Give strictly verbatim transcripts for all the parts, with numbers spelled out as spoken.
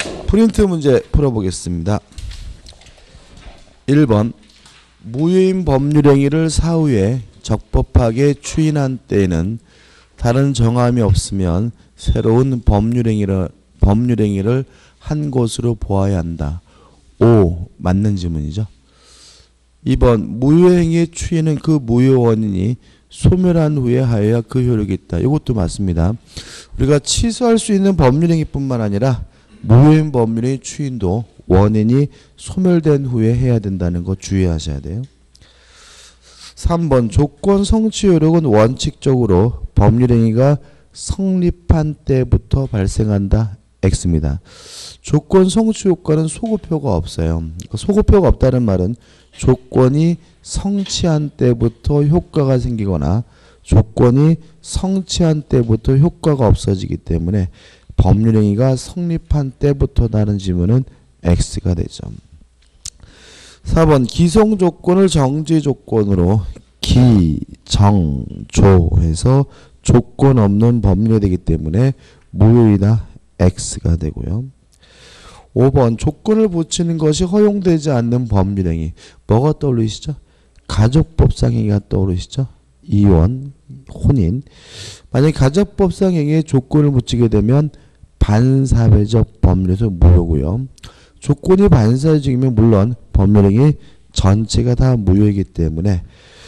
프린트 문제 풀어보겠습니다. 일 번 무효인 법률행위를 사후에 적법하게 추인한 때에는 다른 정함이 없으면 새로운 법률행위를, 법률행위를 한 것으로 보아야 한다. 오. 맞는 지문이죠. 이 번 무효행위의 추인은 그 무효 원인이 소멸한 후에 하여야 그 효력이 있다. 이것도 맞습니다. 우리가 취소할 수 있는 법률행위뿐만 아니라 무효인 법률행위 추인도 원인이 소멸된 후에 해야 된다는 거 주의하셔야 돼요. 삼 번 조건 성취 효력은 원칙적으로 법률행위가 성립한 때부터 발생한다. X입니다. 조건 성취 효과는 소급효가 없어요. 소급효가 없다는 말은 조건이 성취한 때부터 효과가 생기거나 조건이 성취한 때부터 효과가 없어지기 때문에 법률행위가 성립한 때부터라는 지문은 X가 되죠. 사 번 기성조건을 정지조건으로 기, 정, 조 해서 조건 없는 법률이 되기 때문에 무효이다. X가 되고요. 오 번 조건을 붙이는 것이 허용되지 않는 법률행위. 뭐가 떠오르시죠? 가족법상 행위가 떠오르시죠? 이혼, 혼인. 만약에 가족법상 행위에 조건을 붙이게 되면 반사회적 법률에서 무효고요. 조건이 반사회적이면 물론 법률행위 전체가 다 무효이기 때문에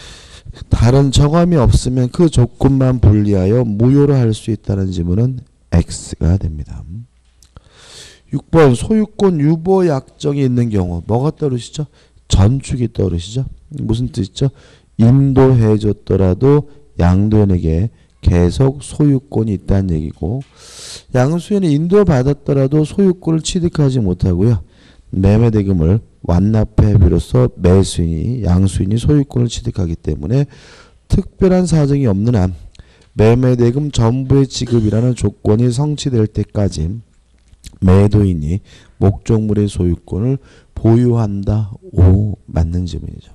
다른 정함이 없으면 그 조건만 분리하여 무효로 할 수 있다는 지문은 X가 됩니다. 육 번 소유권 유보 약정이 있는 경우 뭐가 떠오르시죠? 전축이 떠오르시죠? 무슨 뜻이죠? 인도해 줬더라도 양도인에게 계속 소유권이 있다는 얘기고 양수인이 인도받았더라도 소유권을 취득하지 못하고요. 매매대금을 완납해 비로소 매수인이 양수인이 소유권을 취득하기 때문에 특별한 사정이 없는 한 매매대금 전부의 지급이라는 조건이 성취될 때까지 매도인이 목적물의 소유권을 보유한다. 오. 맞는 지문이죠.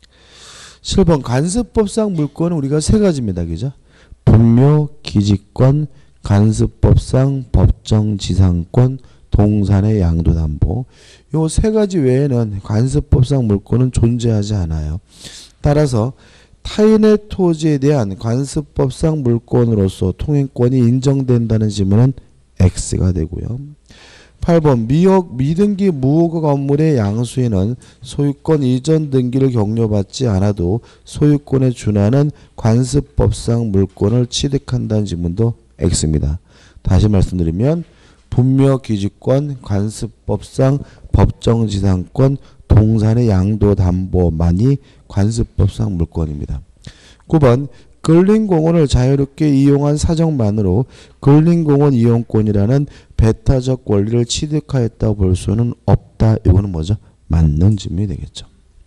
칠 번 간습법상 물권은 우리가 세 가지입니다. 그죠? 분묘, 기지권, 간습법상 법정지상권, 동산의 양도담보. 요 세 가지 외에는 간습법상 물권은 존재하지 않아요. 따라서 타인의 토지에 대한 관습법상 물권으로서 통행권이 인정된다는 지문은 X가 되고요. 팔 번 미역, 미등기 무허가 건물의 양수인은 소유권 이전 등기를 격려받지 않아도 소유권에 준하는 관습법상 물권을 취득한다는 지문도 X입니다. 다시 말씀드리면 분묘 기지권, 관습법상 법정지상권, 동산의 양도담보만이 관습법상 물권입니다. 구 번 근린공원을 자유롭게 이용한 사정만으로 근린공원 이용권이라는 배타적 권리를 취득하였다고 볼 수는 없다. 이거는 뭐죠? 맞는 지문이 되겠죠.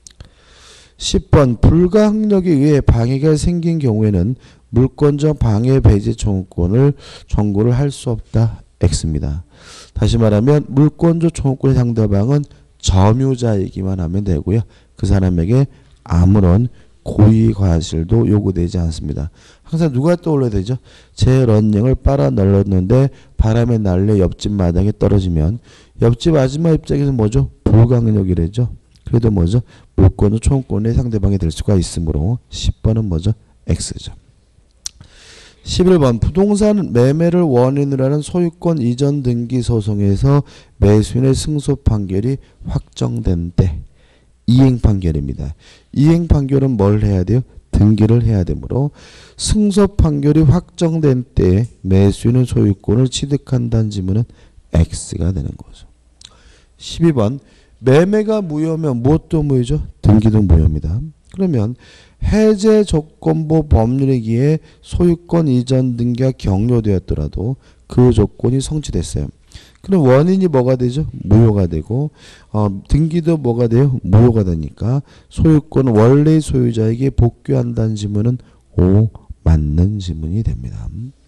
십 번 불가항력에 의해 방해가 생긴 경우에는 물권적 방해 배제 청구권을 청구를 할 수 없다. X입니다. 다시 말하면 물권적 청구권의 상대방은 점유자이기만 하면 되고요. 그 사람에게 아무런 고의 과실도 요구되지 않습니다. 항상 누가 떠올려야 되죠? 제 런닝을 빨아 널렸는데 바람에 날려 옆집 마당에 떨어지면 옆집 아줌마 입장에서 뭐죠? 불가항력이래죠. 그래도 뭐죠? 물권의 청구권의 상대방이 될 수가 있으므로 십 번은 뭐죠? X죠. 십일 번 부동산 매매를 원인으로 하는 소유권 이전 등기 소송에서 매수인의 승소 판결이 확정된 때 이행 판결입니다. 이행 판결은 뭘 해야 돼요? 등기를 해야 되므로 승소 판결이 확정된 때 매수인은 소유권을 취득한다는 지문은 X가 되는 거죠. 십이 번 매매가 무효면 무엇도 무효죠? 등기도 무효입니다. 그러면 해제 조건부 법률이기에 소유권 이전 등기가 격려되었더라도 그 조건이 성취됐어요. 그럼 원인이 뭐가 되죠? 무효가 되고 어, 등기도 뭐가 돼요? 무효가 되니까 소유권 원래 소유자에게 복귀한다는 지문은 오. 맞는 지문이 됩니다.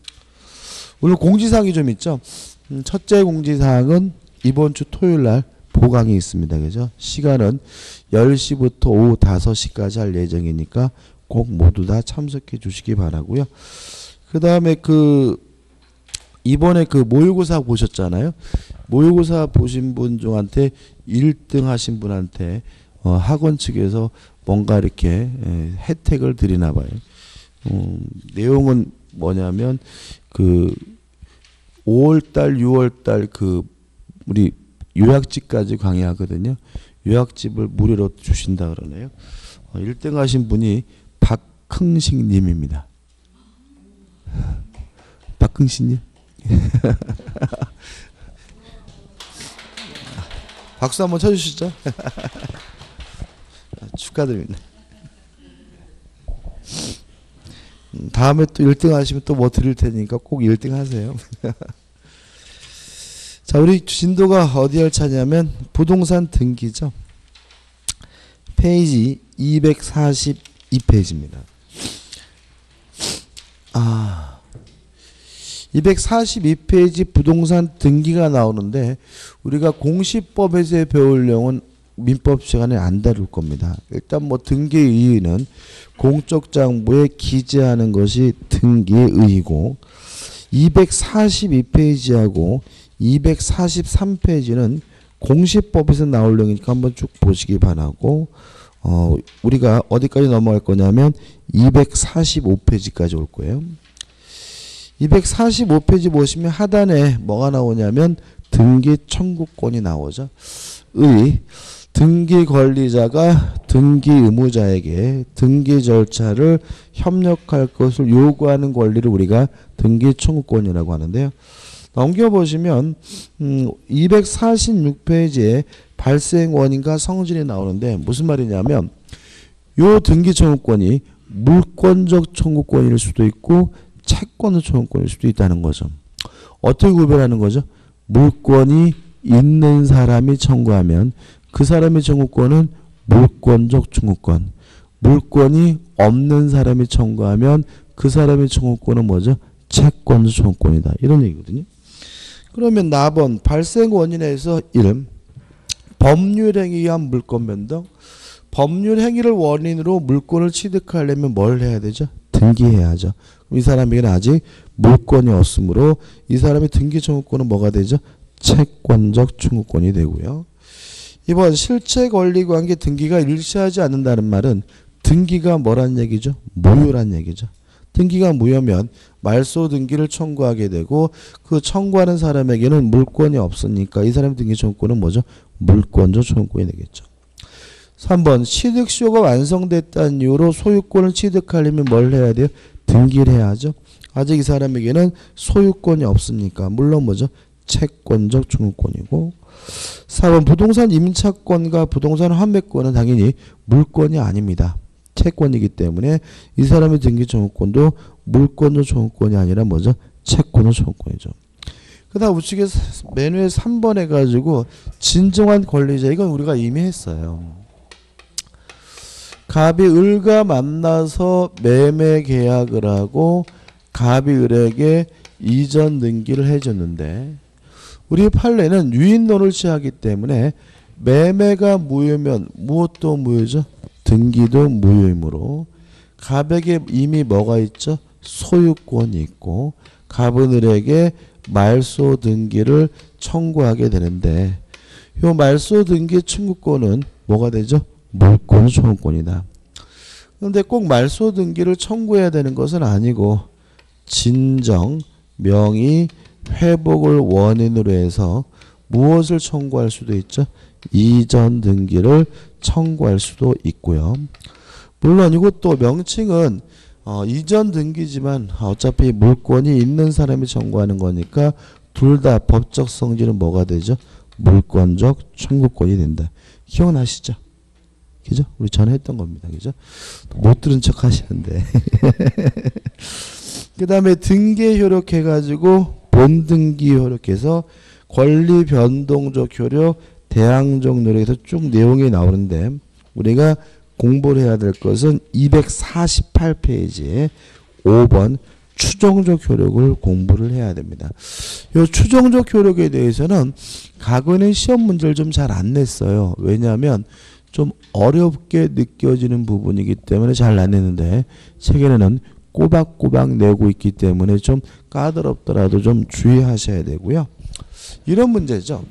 오늘 공지사항이 좀 있죠? 음, 첫째 공지사항은 이번 주 토요일날 보강이 있습니다. 그죠? 시간은 열 시부터 오후 다섯 시까지 할 예정이니까 꼭 모두 다 참석해 주시기 바라고요. 그 다음에 그 이번에 그 모의고사 보셨잖아요. 모의고사 보신 분 중한테 일 등 하신 분한테 어, 학원 측에서 뭔가 이렇게 에, 혜택을 드리나 봐요. 어, 내용은 뭐냐면 그 오월달, 유월달 그 우리 요약집까지 강의하거든요. 요약집을 무료로 주신다 그러네요. 어, 일 등 하신 분이 박흥식 님입니다. 박흥식 님. 박수 한번 쳐주시죠. 축하드립니다. 다음에 또 일 등 하시면 또 뭐 드릴 테니까 꼭 일 등 하세요. 자, 우리 진도가 어디 할 차냐면 부동산 등기죠. 페이지 이백사십이 페이지입니다. 아, 이백사십이 페이지 부동산 등기가 나오는데 우리가 공시법에서 배울 내용은 민법 시간에 안 다룰 겁니다. 일단 뭐 등기의 의의는 공적 장부에 기재하는 것이 등기의 의의고, 이백사십이 페이지하고 이백사십삼 페이지는 공시법에서 나올 내용이니까 한번 쭉 보시기 바라고, 어, 우리가 어디까지 넘어갈 거냐면 이백사십오 페이지까지 올 거예요. 이백사십오 페이지 보시면 하단에 뭐가 나오냐면 등기 청구권이 나오죠. 의, 등기 권리자가 등기 의무자에게 등기 절차를 협력할 것을 요구하는 권리를 우리가 등기 청구권이라고 하는데요. 넘겨보시면 음, 이백사십육 페이지에 발생 원인과 성질이 나오는데 무슨 말이냐면 요 등기 청구권이 물권적 청구권일 수도 있고 채권적 청구권일 수도 있다는 거죠. 어떻게 구별하는 거죠? 물권이 있는 사람이 청구하면 그 사람의 청구권은 물권적 청구권, 물권이 없는 사람이 청구하면 그 사람의 청구권은 뭐죠? 채권적 청구권이다. 이런 얘기거든요. 그러면 나번 발생 원인에서 일. 법률행위에 의한 물권 변동. 법률행위를 원인으로 물권을 취득하려면 뭘 해야 되죠? 등기해야죠. 그럼 이 사람에게는 아직 물권이 없으므로 이 사람의 등기 청구권은 뭐가 되죠? 채권적 청구권이 되고요. 이번 실체 권리 관계 등기가 일치하지 않는다는 말은 등기가 뭐란 얘기죠? 무효란 얘기죠. 등기가 무효면 말소 등기를 청구하게 되고 그 청구하는 사람에게는 물권이 없으니까 이 사람의 등기 청구권은 뭐죠? 물권적 청구권이 되겠죠. 삼 번 취득시효가 완성됐다는 이유로 소유권을 취득하려면 뭘 해야 돼요? 등기를 해야죠. 아직 이 사람에게는 소유권이 없으니까 물론 뭐죠? 채권적 청구권이고. 사 번 부동산 임차권과 부동산 환매권은 당연히 물권이 아닙니다. 채권이기 때문에 이 사람의 등기 청구권도 물권적 청구권이 아니라 뭐죠? 채권적 청구권이죠. 그 다음 우측에 맨 위에 삼 번 해가지고 진정한 권리자, 이건 우리가 이미 했어요. 갑이 을과 만나서 매매 계약을 하고 갑이 을에게 이전 등기를 해줬는데 우리 판례는 유인론을 취하기 때문에 매매가 무효면 무엇도 무효죠? 등기도 무효이므로 갑에게 이미 뭐가 있죠? 소유권이 있고 갑은 을에게 말소 등기를 청구하게 되는데 이 말소 등기 청구권은 뭐가 되죠? 물권 청구권이다. 그런데 꼭 말소 등기를 청구해야 되는 것은 아니고 진정, 명의, 회복을 원인으로 해서 무엇을 청구할 수도 있죠? 이전 등기를 청구할 수도 있고요. 물론 이것도 명칭은 어, 이전 등기지만 어차피 물권이 있는 사람이 청구하는 거니까 둘 다 법적 성질은 뭐가 되죠? 물권적 청구권이 된다. 기억나시죠? 그죠? 우리 전에 했던 겁니다. 그죠? 못 들은 척 하시는데. 그 다음에 등기 효력 해가지고 본등기 효력해서 권리 변동적 효력, 대항적 노력에서 쭉 내용이 나오는데 우리가 공부를 해야 될 것은 이백사십팔 페이지에 오 번 추정적 효력을 공부를 해야 됩니다. 이 추정적 효력에 대해서는 과거에는 시험 문제를 좀 잘 안 냈어요. 왜냐하면 좀 어렵게 느껴지는 부분이기 때문에 잘 안 냈는데 최근에는 꼬박꼬박 내고 있기 때문에 좀 까다롭더라도 좀 주의하셔야 되고요. 이런 문제죠.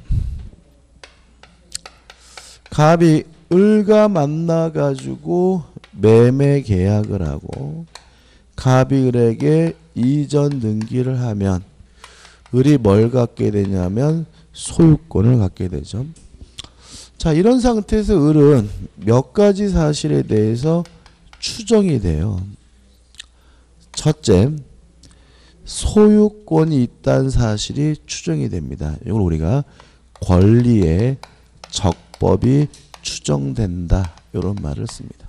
갑이 을과 만나가지고 매매 계약을 하고 갑이 을에게 이전 등기를 하면 을이 뭘 갖게 되냐면 소유권을 갖게 되죠. 자, 이런 상태에서 을은 몇 가지 사실에 대해서 추정이 돼요. 첫째, 소유권이 있다는 사실이 추정이 됩니다. 이걸 우리가 권리의 적법이 추정된다, 이런 말을 씁니다.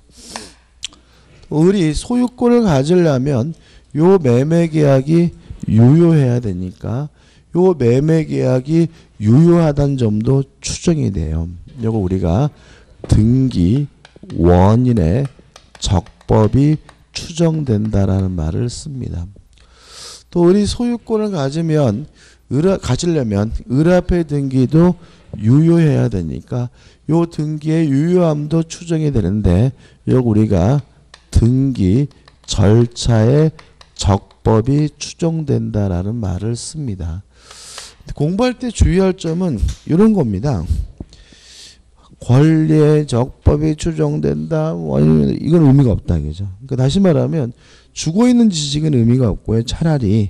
을이 소유권을 가지려면 요 매매 계약이 유효해야 되니까 요 매매 계약이 유효하다는 점도 추정이 돼요. 이거 우리가 등기 원인의 적법이 추정된다라는 말을 씁니다. 또 을이 소유권을 가지면 을 가지려면 을 앞의 등기도 유효해야 되니까 요 등기의 유효함도 추정이 되는데 이거 우리가 등기 절차의 적법이 추정된다라는 말을 씁니다. 공부할 때 주의할 점은 이런 겁니다. 권리의 적법이 추정된다. 이건 의미가 없다, 그죠? 그러니까 다시 말하면 죽어 있는 지식은 의미가 없고요. 차라리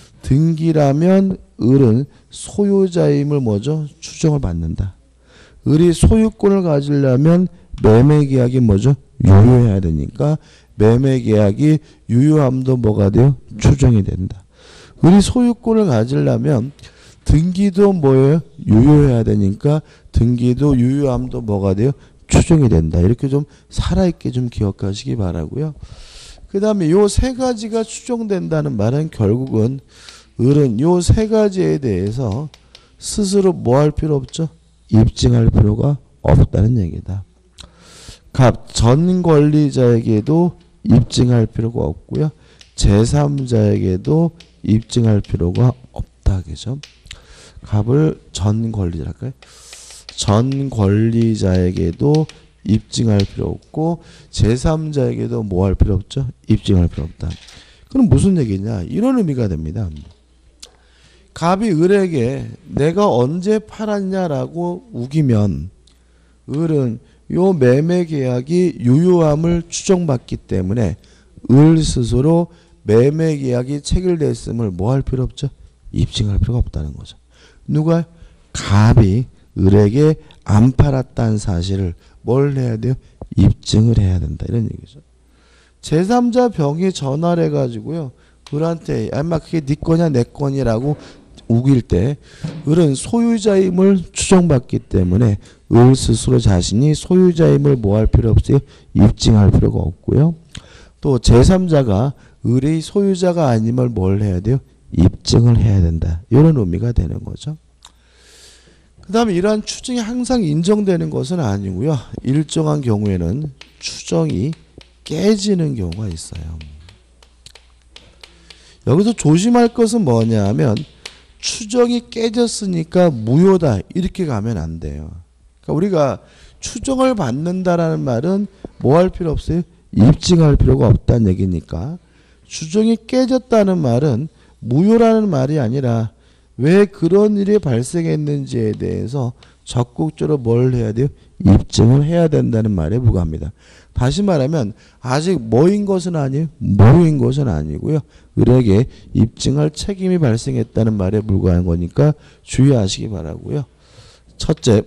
등기라면 을은 소유자임을 뭐죠? 추정을 받는다. 을이 소유권을 가지려면 매매 계약이 뭐죠? 유효해야 되니까 매매 계약이 유효함도 뭐가 돼요? 추정이 된다. 을이 소유권을 가지려면 등기도 뭐예요? 유효해야 되니까 등기도 유효함도 뭐가 돼요? 추정이 된다. 이렇게 좀 살아있게 좀 기억하시기 바라고요. 그 다음에 요 세 가지가 추정된다는 말은 결국은 을은 요 세 가지에 대해서 스스로 뭐 할 필요 없죠? 입증할 필요가 없다는 얘기다. 갑 전 권리자에게도 입증할 필요가 없고요. 제삼자에게도 입증할 필요가 없다. 그죠? 갑을 전 권리자랄까요? 전 권리자에게도 입증할 필요 없고 제삼자에게도 뭐 할 필요 없죠? 입증할 필요 없다. 그럼 무슨 얘기냐? 이런 의미가 됩니다. 갑이 을에게 내가 언제 팔았냐라고 우기면 을은 요 매매 계약이 유효함을 추정받기 때문에 을 스스로 매매 계약이 체결됐음을 뭐 할 필요 없죠? 입증할 필요가 없다는 거죠. 누가? 갑이 을에게 안 팔았다는 사실을 뭘 해야 돼요? 입증을 해야 된다. 이런 얘기죠. 제삼자 병이 전화를 해가지고요. 을한테 아마 그게 네 거냐 내 거냐라고 우길 때 을은 소유자임을 추정받기 때문에 을 스스로 자신이 소유자임을 뭐 할 필요 없어요? 입증할 필요가 없고요. 또 제삼자가 을의 소유자가 아님을 뭘 해야 돼요? 입증을 해야 된다. 이런 의미가 되는 거죠. 그 다음에 이러한 추정이 항상 인정되는 것은 아니고요. 일정한 경우에는 추정이 깨지는 경우가 있어요. 여기서 조심할 것은 뭐냐 하면 추정이 깨졌으니까 무효다 이렇게 가면 안 돼요. 그러니까 우리가 추정을 받는다라는 말은 뭐 할 필요 없어요? 입증할 필요가 없다는 얘기니까 추정이 깨졌다는 말은 무효라는 말이 아니라 왜 그런 일이 발생했는지에 대해서 적극적으로 뭘 해야 돼요? 입증을 해야 된다는 말에 불과합니다. 다시 말하면 아직 뭐인 것은 아니에요. 무효인 것은 아니고요. 을에게 입증할 책임이 발생했다는 말에 불과한 거니까 주의하시기 바라고요. 첫째,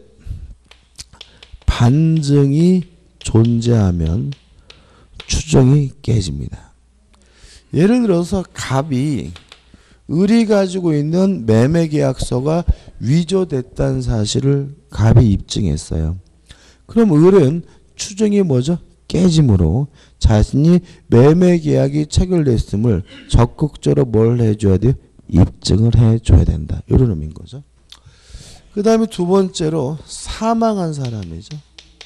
반증이 존재하면 추정이 깨집니다. 예를 들어서 갑이 을이 가지고 있는 매매계약서가 위조됐다는 사실을 갑이 입증했어요. 그럼 을은 추정이 뭐죠? 깨짐으로 자신이 매매계약이 체결됐음을 적극적으로 뭘 해줘야 돼요? 입증을 해줘야 된다. 이런 의미인 거죠. 그 다음에 두 번째로 사망한 사람이죠.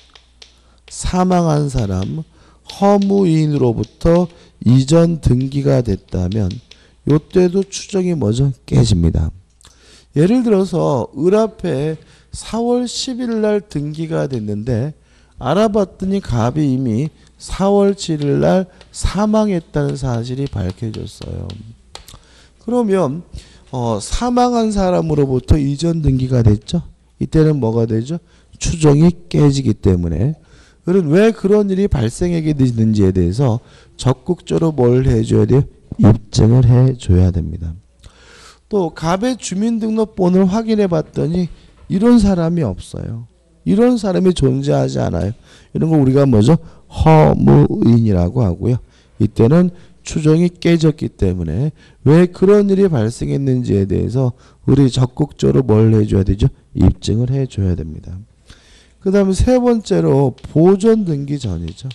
사망한 사람, 허무인으로부터 이전 등기가 됐다면 요때도 추정이 뭐죠? 깨집니다. 예를 들어서 을 앞에 사월 십일 날 등기가 됐는데 알아봤더니 갑이 이미 사월 칠일 날 사망했다는 사실이 밝혀졌어요. 그러면 어, 사망한 사람으로부터 이전 등기가 됐죠. 이때는 뭐가 되죠? 추정이 깨지기 때문에. 그럼 왜 그런 일이 발생하게 되는지에 대해서 적극적으로 뭘 해줘야 돼요? 입증을 해줘야 됩니다. 또 갑의 주민등록번호를 확인해 봤더니 이런 사람이 없어요. 이런 사람이 존재하지 않아요. 이런 거 우리가 뭐죠? 허무인이라고 하고요. 이때는 추정이 깨졌기 때문에 왜 그런 일이 발생했는지에 대해서 우리 적극적으로 뭘 해줘야 되죠? 입증을 해줘야 됩니다. 그 다음에 세 번째로 보존 등기 전이죠.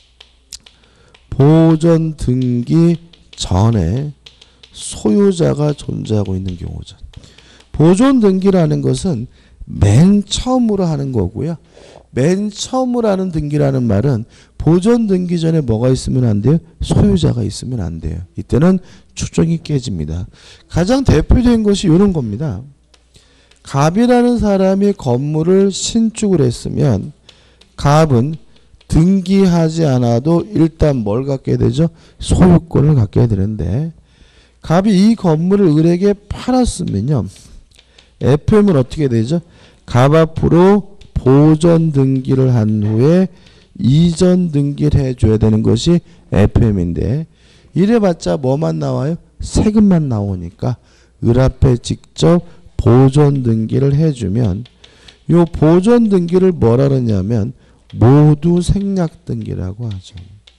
보존 등기 전에 소유자가 존재하고 있는 경우죠. 보존 등기라는 것은 맨 처음으로 하는 거고요. 맨 처음으로 하는 등기라는 말은 보존 등기 전에 뭐가 있으면 안 돼요? 소유자가 있으면 안 돼요. 이때는 추정이 깨집니다. 가장 대표적인 것이 이런 겁니다. 갑이라는 사람이 건물을 신축을 했으면 갑은 등기하지 않아도 일단 뭘 갖게 되죠? 소유권을 갖게 되는데 갑이 이 건물을 을에게 팔았으면요. 에프엠은 어떻게 되죠? 갑 앞으로 보존 등기를 한 후에 이전 등기를 해줘야 되는 것이 에프엠인데 이래봤자 뭐만 나와요? 세금만 나오니까 을 앞에 직접 보존 등기를 해주면 이 보존 등기를 뭐라 그러냐면 모두 생략 등기라고 하죠.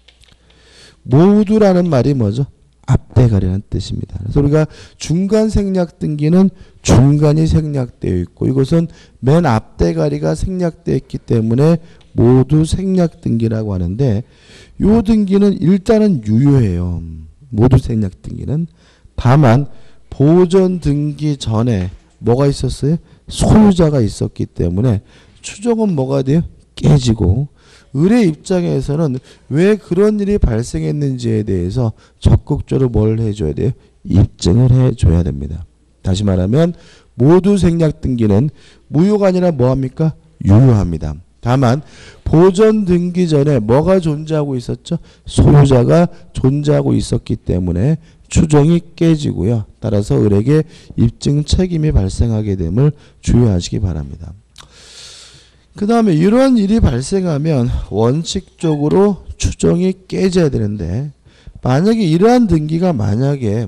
모두라는 말이 뭐죠? 앞대가리라는 뜻입니다. 그래서 우리가 중간 생략 등기는 중간이 생략되어 있고 이것은 맨 앞대가리가 생략되어 있기 때문에 모두 생략 등기라고 하는데 이 등기는 일단은 유효해요. 모두 생략 등기는. 다만 보존 등기 전에 뭐가 있었어요? 소유자가 있었기 때문에 추정은 뭐가 돼요? 깨지고 을의 입장에서는 왜 그런 일이 발생했는지에 대해서 적극적으로 뭘 해줘야 돼요? 입증을 해줘야 됩니다. 다시 말하면 모두 생략 등기는 무효가 아니라 뭐합니까? 유효합니다. 다만 보존 등기 전에 뭐가 존재하고 있었죠? 소유자가 존재하고 있었기 때문에 추정이 깨지고요. 따라서 을에게 입증 책임이 발생하게 됨을 주의하시기 바랍니다. 그 다음에 이러한 일이 발생하면 원칙적으로 추정이 깨져야 되는데 만약에 이러한 등기가 만약에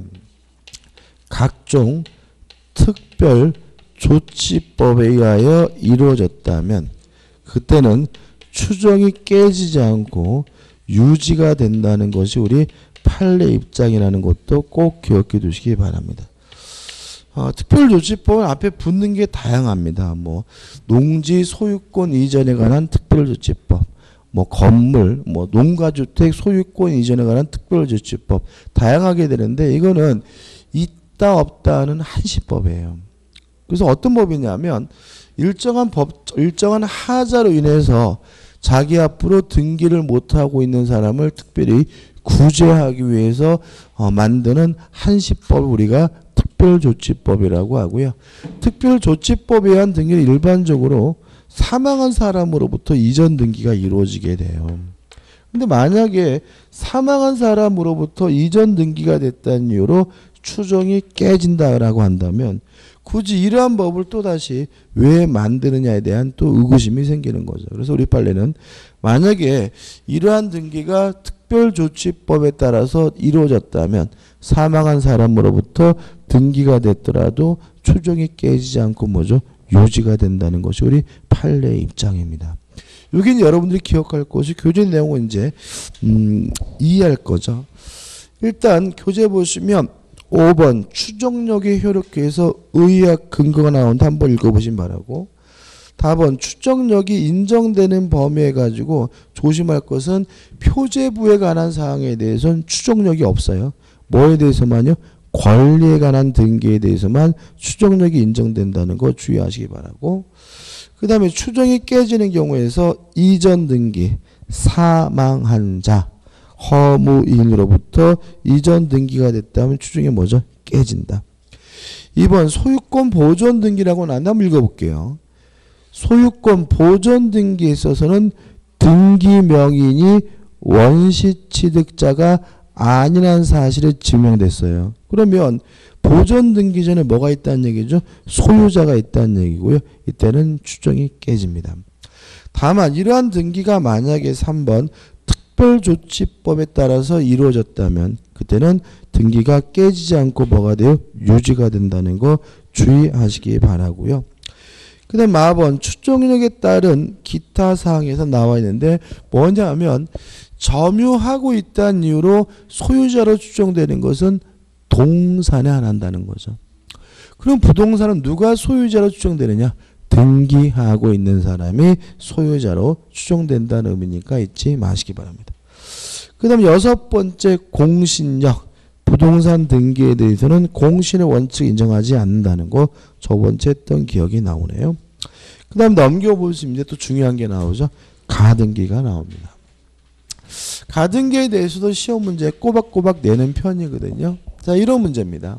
각종 특별 조치법에 의하여 이루어졌다면 그때는 추정이 깨지지 않고 유지가 된다는 것이 우리 판례 입장이라는 것도 꼭 기억해 두시기 바랍니다. 어, 특별조치법은 앞에 붙는 게 다양합니다. 뭐 농지 소유권 이전에 관한 특별조치법, 뭐 건물, 뭐 농가주택 소유권 이전에 관한 특별조치법 다양하게 되는데 이거는 있다 없다는 한시법이에요. 그래서 어떤 법이냐면 일정한 법, 일정한 하자로 인해서 자기 앞으로 등기를 못하고 있는 사람을 특별히 구제하기 위해서 어, 만드는 한시법을 우리가 특별조치법이라고 하고요. 특별조치법에 의한 등기는 일반적으로 사망한 사람으로부터 이전 등기가 이루어지게 돼요. 근데 만약에 사망한 사람으로부터 이전 등기가 됐다는 이유로 추정이 깨진다라고 한다면 굳이 이러한 법을 또다시 왜 만드느냐에 대한 또 의구심이 생기는 거죠. 그래서 우리 판례는 만약에 이러한 등기가 특별조치법에 따라서 이루어졌다면 사망한 사람으로부터 등기가 됐더라도 추정이 깨지지 않고 뭐죠? 유지가 된다는 것이 우리 판례의 입장입니다. 여기는 여러분들이 기억할 것이 교재 내용은 이제 음, 이해할 거죠. 일단 교재 보시면 오 번 추정력이 효력해서 의학 근거가 나오는데 한번 읽어보시면 바라고. 답은 추정력이 인정되는 범위에 가지고 조심할 것은 표제부에 관한 사항에 대해서는 추정력이 없어요. 뭐에 대해서만요? 권리에 관한 등기에 대해서만 추정력이 인정된다는 거 주의하시기 바라고. 그 다음에 추정이 깨지는 경우에서 이전 등기, 사망한 자, 허무인으로부터 이전 등기가 됐다면 추정이 뭐죠? 깨진다. 이 번 소유권 보존 등기라고 나는 한번 읽어볼게요. 소유권 보존 등기에 있어서는 등기 명인이 원시 취득자가 아니라는 사실이 증명됐어요. 그러면 보존 등기 전에 뭐가 있다는 얘기죠? 소유자가 있다는 얘기고요. 이때는 추정이 깨집니다. 다만 이러한 등기가 만약에 삼 번 특별조치법에 따라서 이루어졌다면 그때는 등기가 깨지지 않고 뭐가 돼요? 유지가 된다는 거 주의하시기 바라고요. 그 다음 사 번 추정력에 따른 기타 사항에서 나와 있는데 뭐냐 하면 점유하고 있다는 이유로 소유자로 추정되는 것은 동산에 한한다는 거죠. 그럼 부동산은 누가 소유자로 추정되느냐? 등기하고 있는 사람이 소유자로 추정된다는 의미니까 잊지 마시기 바랍니다. 그 다음 여섯 번째 공신력. 부동산 등기에 대해서는 공신의 원칙 인정하지 않는다는 거 저번째 했던 기억이 나오네요. 그 다음 넘겨보시면 이제 또 중요한 게 나오죠. 가등기가 나옵니다. 가등기에 대해서도 시험 문제 꼬박꼬박 내는 편이거든요. 자, 이런 문제입니다.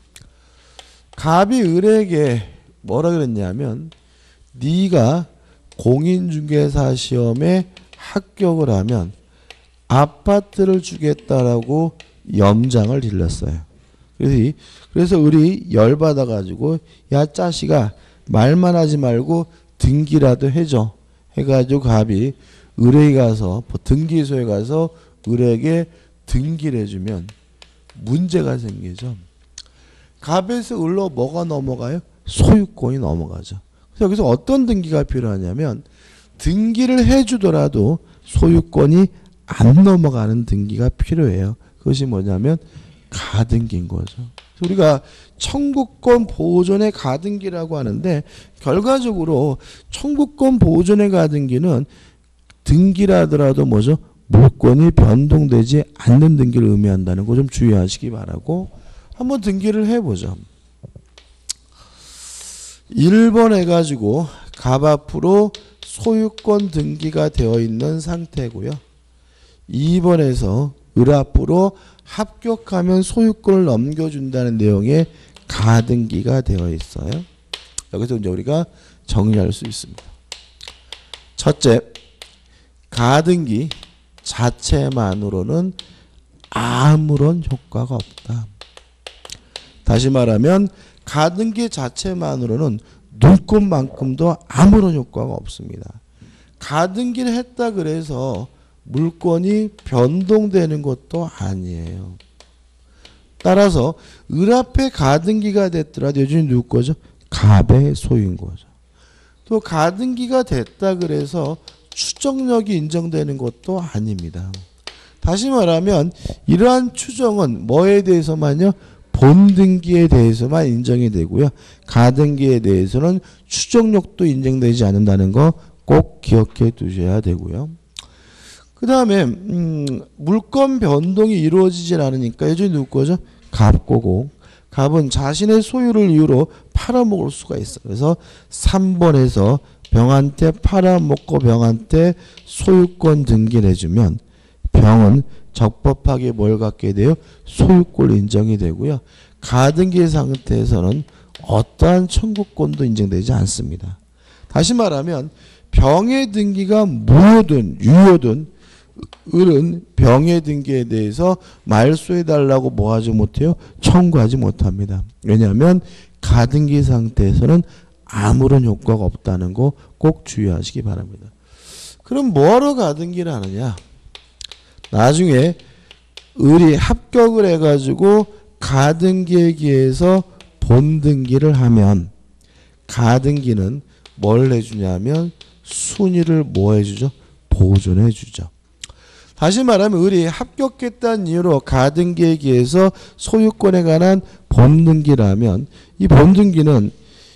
갑이 을에게 뭐라 그랬냐면 네가 공인중개사 시험에 합격을 하면 아파트를 주겠다라고 염장을 질렀어요. 그래서, 그래서 을이 열받아가지고 야 짜식아 말만 하지 말고 등기라도 해줘 해가지고 갑이 을에 가서 등기소에 가서 을에게 등기를 해주면 문제가 생기죠. 갑에서 을로 뭐가 넘어가요? 소유권이 넘어가죠. 그래서 여기서 어떤 등기가 필요하냐면 등기를 해주더라도 소유권이 안 넘어가는 등기가 필요해요. 그것이 뭐냐면 가등기인 거죠. 우리가 청구권 보존의 가등기라고 하는데 결과적으로 청구권 보존의 가등기는 등기라더라도 뭐죠? 물권이 변동되지 않는 등기를 의미한다는 거 좀 주의하시기 바라고 한번 등기를 해보죠. 일 번 해가지고 갑 앞으로 소유권 등기가 되어 있는 상태고요. 이 번에서 을 앞으로 합격하면 소유권을 넘겨준다는 내용의 가등기가 되어 있어요. 여기서 이제 우리가 정리할 수 있습니다. 첫째, 가등기 자체만으로는 아무런 효과가 없다. 다시 말하면 가등기 자체만으로는 눈꽃만큼도 아무런 효과가 없습니다. 가등기를 했다 그래서 물권이 변동되는 것도 아니에요. 따라서 을 앞에 가등기가 됐더라도 여전히 누구 거죠? 갑의 소유인 거죠. 또 가등기가 됐다 그래서 추정력이 인정되는 것도 아닙니다. 다시 말하면 이러한 추정은 뭐에 대해서만요? 본등기에 대해서만 인정이 되고요. 가등기에 대해서는 추정력도 인정되지 않는다는 거 꼭 기억해 두셔야 되고요. 그 다음에 음, 물권 변동이 이루어지질 않으니까 여전히 누구 거죠? 갑 거고 갑은 자신의 소유를 이유로 팔아먹을 수가 있어요. 그래서 삼 번에서 병한테 팔아먹고 병한테 소유권 등기를 해주면 병은 적법하게 뭘 갖게 돼요? 소유권 인정이 되고요. 가등기 상태에서는 어떠한 청구권도 인정되지 않습니다. 다시 말하면 병의 등기가 무효든 유효든 을은 병의 등기에 대해서 말소해달라고 뭐 하지 못해요? 청구하지 못합니다. 왜냐하면 가등기 상태에서는 아무런 효과가 없다는 거 꼭 주의하시기 바랍니다. 그럼 뭐하러 가등기를 하느냐? 나중에 을이 합격을 해가지고 가등기에 기해서 본등기를 하면 가등기는 뭘 해주냐면 순위를 뭐 해주죠? 보존해 주죠. 다시 말하면 을이 합격했다는 이유로 가등기에 기해서 소유권에 관한 본등기라면 이 본등기는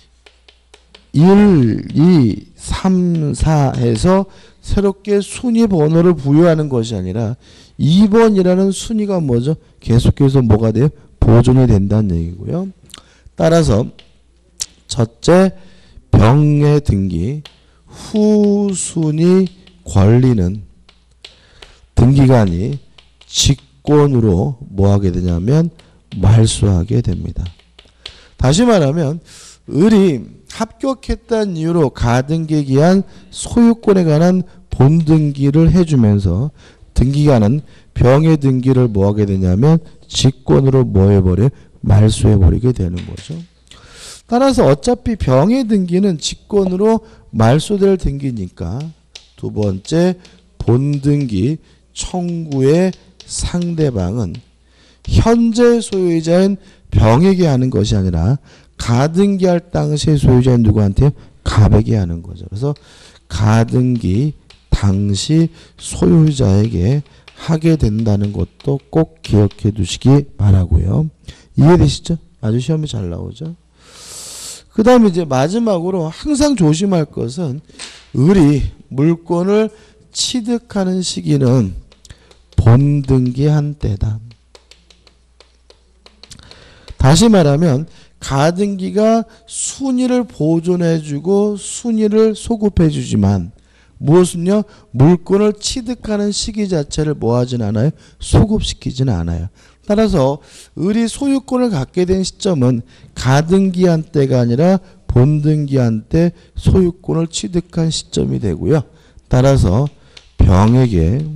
일, 이, 삼, 사 해서 새롭게 순위 번호를 부여하는 것이 아니라 이 번이라는 순위가 뭐죠? 계속해서 뭐가 돼요? 보존이 된다는 얘기고요. 따라서 첫째, 병의 등기 후순위 권리는 등기관이 직권으로 뭐 하게 되냐면 말소하게 됩니다. 다시 말하면 을이 합격했다는 이유로 가등기에 기한 소유권에 관한 본등기를 해주면서 등기관은 병의 등기를 뭐 하게 되냐면 직권으로 뭐 해버려? 말소해버리게 되는 거죠. 따라서 어차피 병의 등기는 직권으로 말소될 등기니까 두 번째 본등기 청구의 상대방은 현재 소유자인 병에게 하는 것이 아니라 가등기할 당시의 소유자인 누구한테요? 갑에게 하는 거죠. 그래서 가등기 당시 소유자에게 하게 된다는 것도 꼭 기억해 두시기 바라고요. 이해되시죠? 아주 시험에 잘 나오죠. 그 다음에 이제 마지막으로 항상 조심할 것은 을이 물권을 취득하는 시기는 본등기한 때다. 다시 말하면 가등기가 순위를 보존해주고 순위를 소급해주지만 무엇은요? 물권을 취득하는 시기 자체를 뭐하진 않아요? 소급시키지는 않아요. 따라서 을이 소유권을 갖게 된 시점은 가등기한 때가 아니라 본등기한 때 소유권을 취득한 시점이 되고요. 따라서 병에게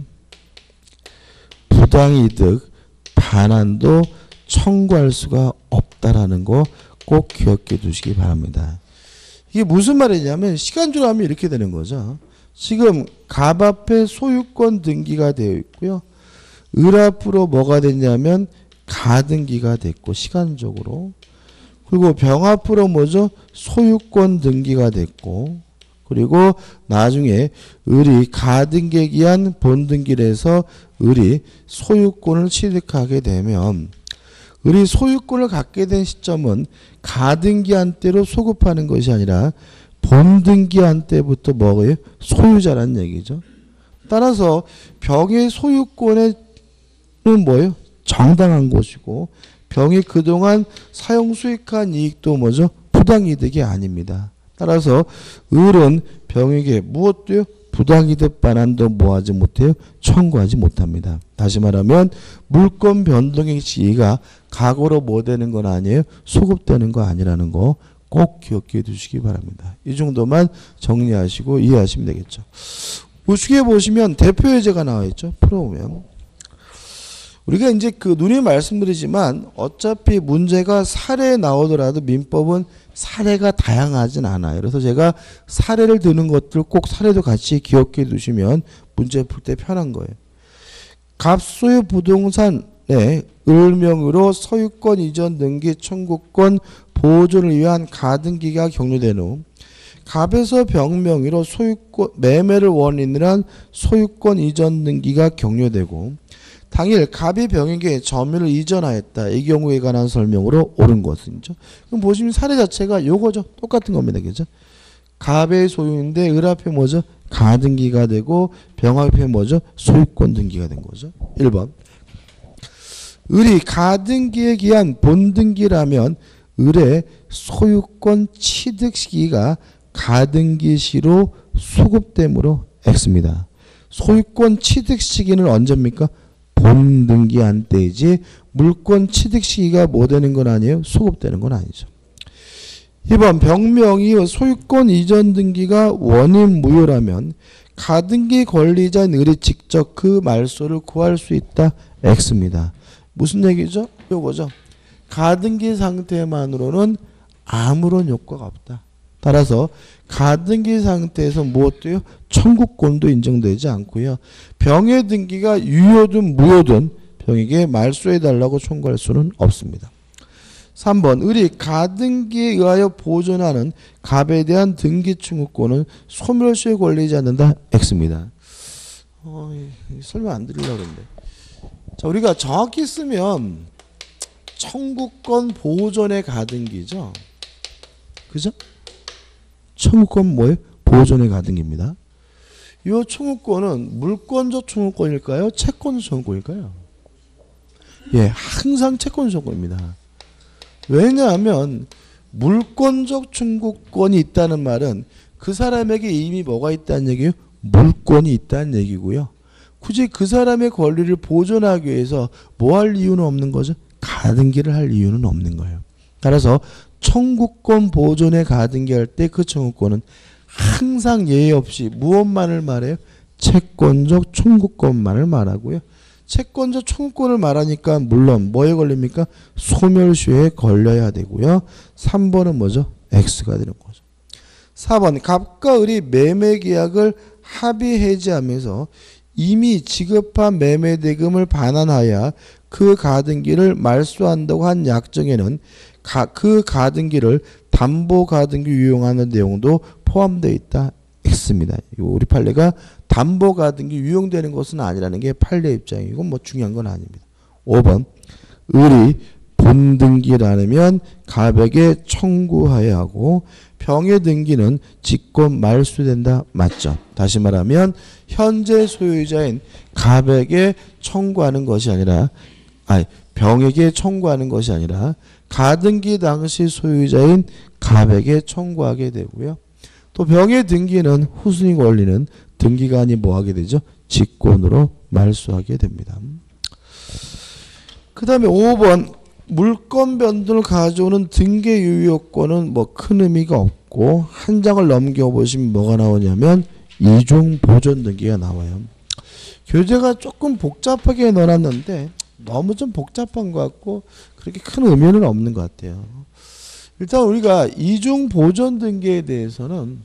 부당이득 반환도 청구할 수가 없다라는 거 꼭 기억해 두시기 바랍니다. 이게 무슨 말이냐면 시간주로 하면 이렇게 되는 거죠. 지금 갑 앞에 소유권 등기가 되어 있고요. 을 앞으로 뭐가 됐냐면 가등기가 됐고 시간적으로. 그리고 병 앞으로 뭐죠? 소유권 등기가 됐고. 그리고 나중에 을이 가등기에 기한 본등기를 해서 을이 소유권을 취득하게 되면 을이 소유권을 갖게 된 시점은 가등기한 때로 소급하는 것이 아니라 본등기한 때부터 뭐예요? 소유자라는 얘기죠. 따라서 병의 소유권은 뭐예요? 정당한 것이고 병이 그동안 사용 수익한 이익도 뭐죠? 부당이득이 아닙니다. 따라서 을은 병에게 무엇도요? 부당이득 반환도 뭐하지 못해요? 청구하지 못합니다. 다시 말하면 물권 변동의 시기가 과거로 뭐 되는 건 아니에요? 소급되는 거 아니라는 거 꼭 기억해 두시기 바랍니다. 이 정도만 정리하시고 이해하시면 되겠죠. 우측에 보시면 대표 예제가 나와 있죠. 풀어보면 우리가 이제 그 누님 말씀드리지만 어차피 문제가 사례에 나오더라도 민법은 사례가 다양하진 않아요. 그래서 제가 사례를 드는 것들 꼭 사례도 같이 기억해 두시면 문제 풀 때 편한 거예요. 갑소유 부동산의 을명으로 소유권 이전 등기 청구권 보존을 위한 가등기가 격려된 후 갑에서 병명의로 소유권 매매를 원인으로 한 소유권 이전 등기가 격려되고 당일 갑이 병에게 점유를 이전하였다. 이 경우에 관한 설명으로 옳은 것이죠. 그럼 보시면 사례 자체가 요거죠. 똑같은 겁니다. 그죠? 갑의 소유인데 을 앞에 뭐죠? 가등기가 되고 병 앞에 뭐죠? 소유권 등기가 된 거죠. 일 번. 을이 가등기에 기한 본등기라면 을의 소유권 취득 시기가 가등기 시로 소급되므로 X입니다. 소유권 취득 시기는 언제입니까? 본등기한 때이지 물권 취득 시기가 뭐 되는 건 아니에요? 소급되는 건 아니죠. 이 번 병명이 소유권 이전 등기가 원인 무효라면 가등기 권리자인 을이 직접 그 말소를 구할 수 있다. X입니다. 무슨 얘기죠? 요거죠. 가등기 상태만으로는 아무런 효과가 없다. 따라서 가등기 상태에서 무엇도요? 청구권도 인정되지 않고요. 병의 등기가 유효든 무효든 병에게 말소해달라고 청구할 수는 없습니다. 삼 번 을이 가등기에 의하여 보존하는 갑에 대한 등기 청구권은 소멸시에 걸리지 않는다. X입니다. 어, 설명 안 드리려고 그랬는데. 자, 우리가 정확히 쓰면 청구권 보존의 가등기죠. 그죠? 청구권 뭐예요? 보존의 가등기입니다. 이 청구권은 물권적 청구권일까요? 채권적 청구권일까요? 예, 항상 채권적 청구권입니다. 왜냐하면 물권적 청구권이 있다는 말은 그 사람에게 이미 뭐가 있다는 얘기예요? 물권이 있다는 얘기고요. 굳이 그 사람의 권리를 보존하기 위해서 뭐 할 이유는 없는 거죠? 가등기를 할 이유는 없는 거예요. 따라서 청구권 보존에 가등기할 때 그 청구권은 항상 예외 없이 무엇만을 말해요? 채권적 청구권만을 말하고요. 채권자 청구권을 말하니까 물론 뭐에 걸립니까? 소멸시효에 걸려야 되고요. 삼 번은 뭐죠? X가 되는 거죠. 사 번 갑과 을이 매매 계약을 합의 해지하면서 이미 지급한 매매 대금을 반환하여 그 가등기를 말소한다고 한 약정에는 가, 그 가등기를 담보 가등기 유용하는 내용도 포함되어 있다. X입니다. 우리 판례가 담보 가등기 유용되는 것은 아니라는 게 판례 입장이고 뭐 중요한 건 아닙니다. 오 번 을이 본등기를 않으면 갑에게 청구하여야 하고 병의 등기는 직권 말소된다. 맞죠? 다시 말하면 현재 소유자인 갑에게 청구하는 것이 아니라 아니 병에게 청구하는 것이 아니라 가등기 당시 소유자인 갑에게 청구하게 되고요. 또 병의 등기는 후순위 권리는 등기관이 뭐하게 되죠? 직권으로 말소하게 됩니다. 그 다음에 오 번 물권 변동을 가져오는 등기 유효권은 뭐 큰 의미가 없고 한 장을 넘겨보시면 뭐가 나오냐면 이중 보존 등기가 나와요. 교재가 조금 복잡하게 넣어놨는데 너무 좀 복잡한 것 같고 그렇게 큰 의미는 없는 것 같아요. 일단 우리가 이중 보존 등기에 대해서는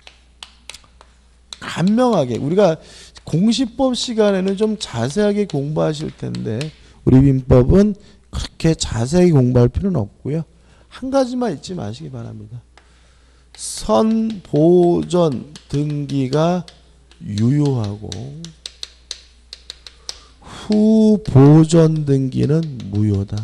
간명하게 우리가 공시법 시간에는 좀 자세하게 공부하실 텐데 우리 민법은 그렇게 자세히 공부할 필요는 없고요. 한 가지만 잊지 마시기 바랍니다. 선보존 등기가 유효하고 후보존 등기는 무효다.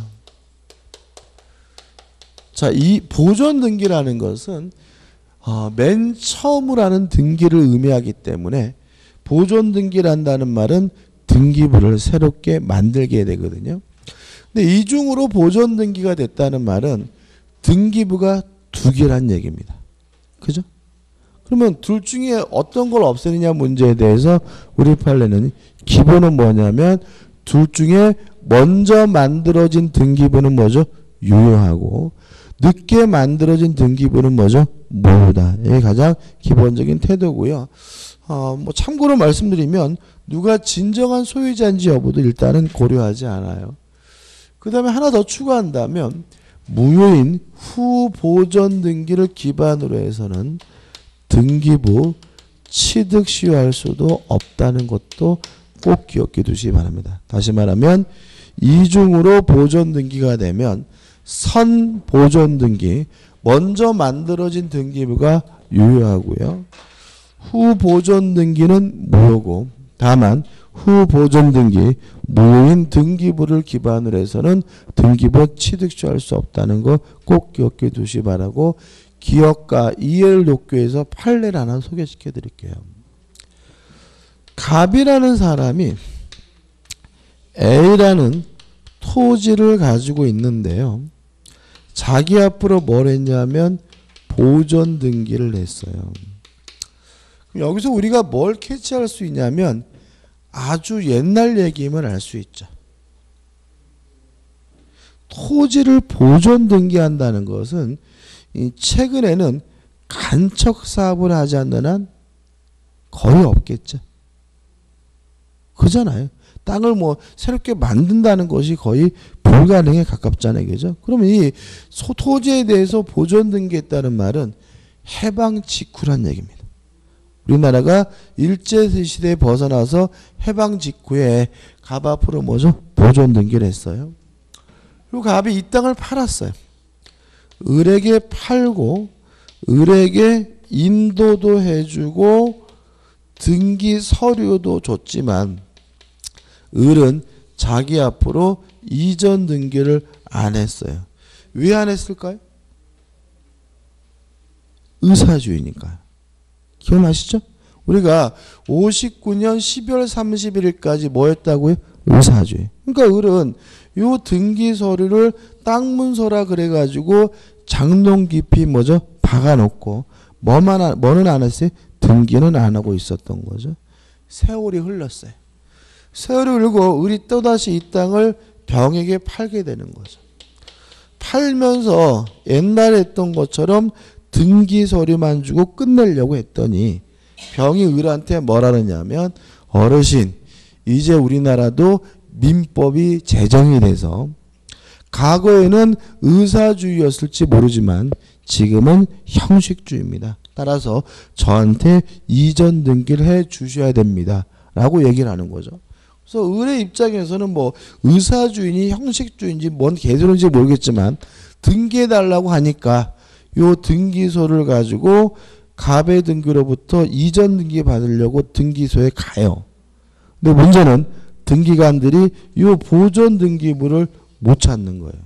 자, 이 보존 등기라는 것은 어, 맨 처음으로 하는 등기를 의미하기 때문에 보존 등기란다는 말은 등기부를 새롭게 만들게 되거든요. 근데 이중으로 보존 등기가 됐다는 말은 등기부가 두 개란 얘기입니다. 그죠? 그러면 둘 중에 어떤 걸 없애느냐 문제에 대해서 우리 판례는 기본은 뭐냐면 둘 중에 먼저 만들어진 등기부는 뭐죠? 유효하고 늦게 만들어진 등기부는 뭐죠? 무효다. 이게 가장 기본적인 태도고요. 어, 뭐 참고로 말씀드리면 누가 진정한 소유자인지 여부도 일단은 고려하지 않아요. 그 다음에 하나 더 추가한다면 무효인 후보존 등기를 기반으로 해서는 등기부 취득시효할 수도 없다는 것도 꼭 기억해 두시기 바랍니다. 다시 말하면 이중으로 보존 등기가 되면 선 보존 등기 먼저 만들어진 등기부가 유효하고요. 후 보존 등기는 무효고 다만 후 보존 등기 무효인 등기부를 기반으로 해서는 등기부 취득시효할 수 없다는 거 꼭 기억해 두시기 바라고 기억과 이해를 돕기 위해서 판례를 하나 소개시켜 드릴게요. 갑이라는 사람이 A라는 토지를 가지고 있는데요. 자기 앞으로 뭘 했냐면 보존 등기를 했어요. 여기서 우리가 뭘 캐치할 수 있냐면 아주 옛날 얘기임을 알 수 있죠. 토지를 보존 등기한다는 것은 최근에는 간척 사업을 하지 않는 한 거의 없겠죠. 그잖아요. 땅을 뭐 새롭게 만든다는 것이 거의 불가능에 가깝잖아요. 그죠? 그러면 이 토지에 대해서 보존 등기했다는 말은 해방 직후란 얘기입니다. 우리나라가 일제시대에 벗어나서 해방 직후에 갑 앞으로 뭐죠? 보존 등기를 했어요. 그리고 갑이 이 땅을 팔았어요. 을에게 팔고 을에게 인도도 해주고 등기 서류도 줬지만 을은 자기 앞으로 이전 등기를 안 했어요. 왜 안 했을까요? 의사주의니까요. 기억나시죠? 우리가 오십구 년 십이월 삼십일일까지 뭐 했다고요? 의사주의. 그러니까 을은 요 등기 서류를 땅문서라 그래가지고 장롱 깊이 뭐죠? 박아놓고 뭐만 안, 뭐는 안 했어요? 등기는 안 하고 있었던 거죠. 세월이 흘렀어요. 세월이 흘고 을이 또다시 이 땅을 병에게 팔게 되는 거죠. 팔면서 옛날에 했던 것처럼 등기 서류만 주고 끝내려고 했더니 병이 을한테 뭐라 그러냐면 어르신 이제 우리나라도 민법이 제정이 돼서 과거에는 의사주의였을지 모르지만 지금은 형식주의입니다. 따라서 저한테 이전 등기를 해 주셔야 됩니다. 라고 얘기를 하는 거죠. 그래서 의뢰 입장에서는 뭐 의사주의니 형식주의인지 뭔 개소리인지 모르겠지만 등기해 달라고 하니까 요 등기소를 가지고 갑의 등기로부터 이전 등기 받으려고 등기소에 가요. 근데 문제는 등기관들이 요 보존 등기부를 못 찾는 거예요.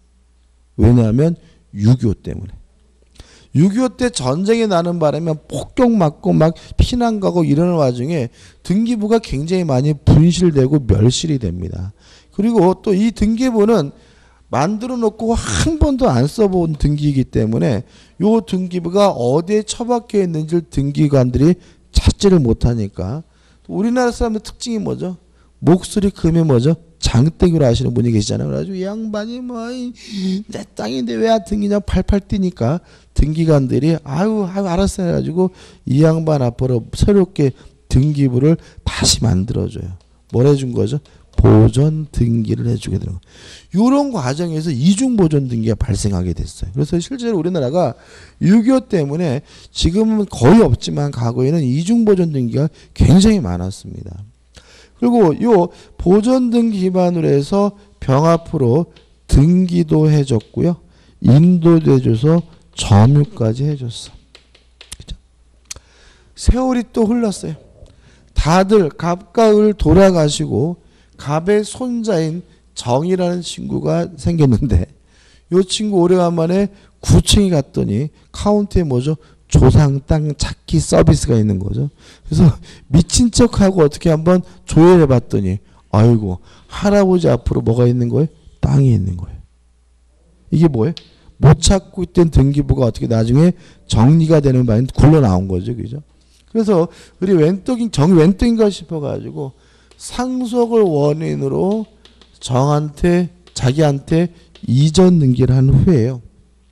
왜냐하면 육이오 때문에. 육이오 때 전쟁이 나는 바람에 폭격 맞고 막 피난 가고 이러는 와중에 등기부가 굉장히 많이 분실되고 멸실이 됩니다. 그리고 또 이 등기부는 만들어 놓고 한 번도 안 써본 등기이기 때문에 요 등기부가 어디에 처박혀 있는지를 등기관들이 찾지를 못하니까 우리나라 사람들 특징이 뭐죠? 목소리 크면 뭐죠? 장땡이로 하시는 분이 계시잖아요. 그래가지고 이 양반이 뭐 내 땅인데 왜 등기냐 팔팔 뛰니까 등기관들이 아유 아유 알았어 해가지고 이 양반 앞으로 새롭게 등기부를 다시 만들어줘요. 뭘 해준 거죠? 보존 등기를 해주게 되는 거예요. 이런 과정에서 이중 보존 등기가 발생하게 됐어요. 그래서 실제로 우리나라가 육이오 때문에 지금은 거의 없지만 과거에는 이중 보존 등기가 굉장히 많았습니다. 그리고 요 보존 등기 기반으로 해서 병합으로 등기도 해줬고요. 인도도 해줘서 점유까지 해줬어. 그죠? 세월이 또 흘렀어요. 다들 갑과 을 돌아가시고 갑의 손자인 정이라는 친구가 생겼는데 이 친구 오래간만에 구청에 갔더니 카운트에 뭐죠? 조상 땅 찾기 서비스가 있는 거죠. 그래서 미친 척하고 어떻게 한번 조회를 해봤더니 아이고 할아버지 앞으로 뭐가 있는 거예요? 땅이 있는 거예요. 이게 뭐예요? 못 찾고 있던 등기부가 어떻게 나중에 정리가 되는 바에 굴러 나온 거죠. 그죠? 그래서 우리 왼떡인 정이 왼떡인가 싶어가지고 상속을 원인으로 정한테 자기한테 이전 등기를 한 후에요.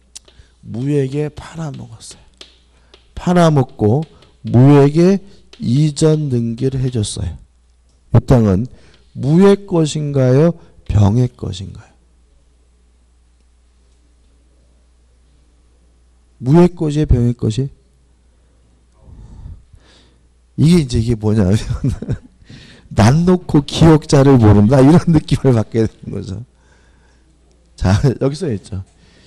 무에게 팔아먹었어요. 팔아먹고 무에게 이전 등기를 해줬어요. 이 땅은 무의 것인가요? 병의 것인가요? 무의 것이 병의 것이? 이게 이제 이게 뭐냐면 난 놓고 기억자를 모른다 이런 느낌을 받게 되는 거죠. 자 여기 써있죠.